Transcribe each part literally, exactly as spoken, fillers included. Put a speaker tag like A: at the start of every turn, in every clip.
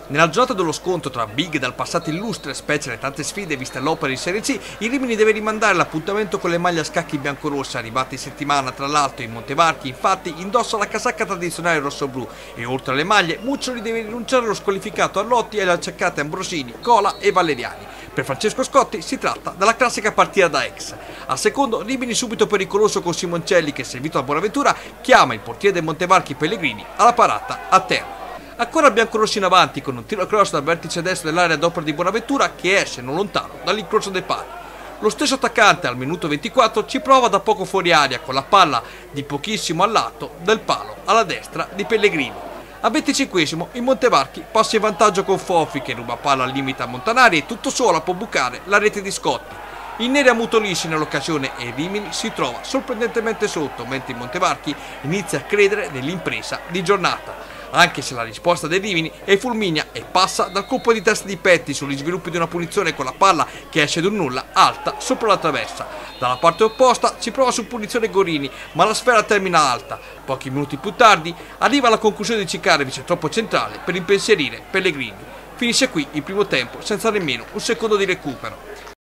A: Nella giornata dello scontro tra big dal passato illustre, specie le tante sfide viste all'opera in Serie C, il Rimini deve rimandare l'appuntamento con le maglie a scacchi biancorosse arrivate in settimana. Tra l'altro in Montevarchi infatti indossa la casacca tradizionale rossoblu e oltre alle maglie Muccioli deve rinunciare allo squalificato Arlotti e alle acciaccate Ambrosini, Cola e Valeriani. Per Francesco Scotti si tratta della classica partita da ex. Al secondo, Rimini subito pericoloso con Simoncelli che, servito a Bonaventura, chiama il portiere del Montevarchi Pellegrini alla parata a terra. Ancora biancorossi in avanti con un tiro cross dal vertice destro dell'area d'opera di Bonaventura che esce non lontano dall'incrocio dei pali. Lo stesso attaccante al minuto ventiquattro ci prova da poco fuori aria con la palla di pochissimo al lato del palo alla destra di Pellegrini. Al venticinquesimo il Montevarchi passa in vantaggio con Foffi che ruba palla al limite a Montanari e tutto solo può bucare la rete di Scotti. I neri ammutolisce nell'occasione e Rimini si trova sorprendentemente sotto mentre il Montevarchi inizia a credere nell'impresa di giornata. Anche se la risposta dei Rimini è fulminea e passa dal colpo di testa di Petti sugli sviluppi di una punizione con la palla che esce d'un nulla alta sopra la traversa. Dalla parte opposta si prova su punizione Gorini, ma la sfera termina alta. Pochi minuti più tardi arriva la conclusione di Cikarevic troppo centrale per impensierire Pellegrini. Finisce qui il primo tempo senza nemmeno un secondo di recupero.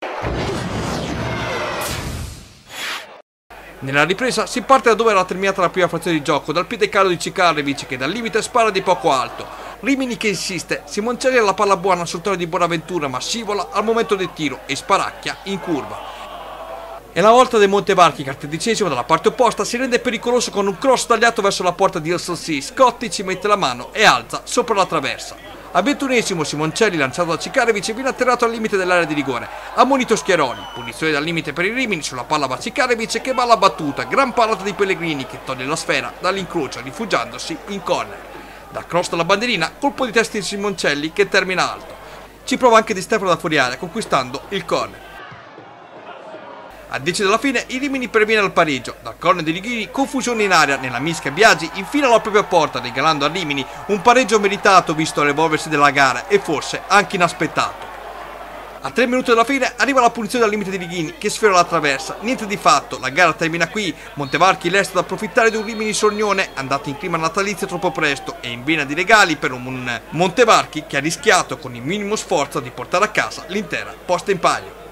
A: Nella ripresa si parte da dove era terminata la prima frazione di gioco, dal piede calo di Cikarevic che dal limite spara di poco alto. Rimini che insiste, Simoncelli ha la palla buona sul tono di Bonaventura ma scivola al momento del tiro e sparacchia in curva. E la volta del Montevarchi che al tredicesimo dalla parte opposta si rende pericoloso con un cross tagliato verso la porta di Elsossi. Scotti ci mette la mano e alza sopra la traversa. Al ventunesimo Simoncelli lanciato da Cikarevic viene atterrato al limite dell'area di rigore. Ammonito Schiaroli, punizione dal limite per il Rimini sulla palla va Cikarevic che va alla battuta, gran parata di Pellegrini che toglie la sfera dall'incrocio rifugiandosi in corner. Dal cross alla bandierina, colpo di testa di Simoncelli che termina alto. Ci prova anche Di Stefano da fuori area conquistando il corner. A dieci della fine il Rimini perviene al pareggio, dal corner di Righini confusione in aria nella mischia Biagi infila la propria porta regalando a Rimini un pareggio meritato visto l'evolversi della gara e forse anche inaspettato. A tre minuti dalla fine arriva la punizione dal limite di Righini che sfera la traversa, niente di fatto, la gara termina qui, Montevarchi resta ad approfittare di un Rimini sornione andato in clima natalizio troppo presto e in vena di regali per un Montevarchi che ha rischiato con il minimo sforzo di portare a casa l'intera posta in palio.